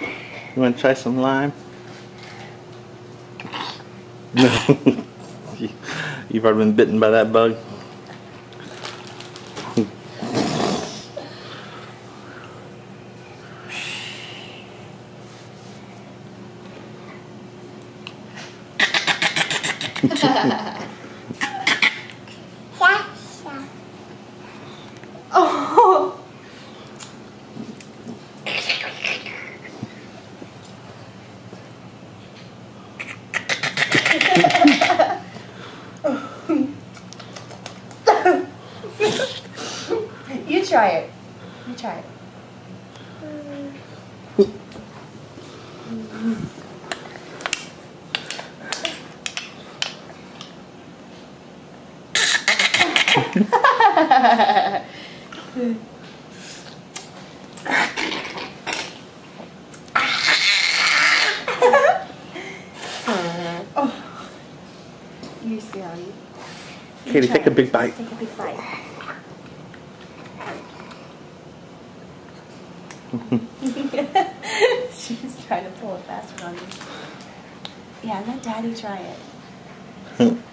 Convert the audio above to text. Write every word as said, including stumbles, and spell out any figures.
You want to try some lime? No. You've already been bitten by that bug? Oh. You try it. You try it. Oh. You silly. Katie, take a big bite. Take a big bite. She's trying to pull a fast one on you. Yeah, let Daddy try it.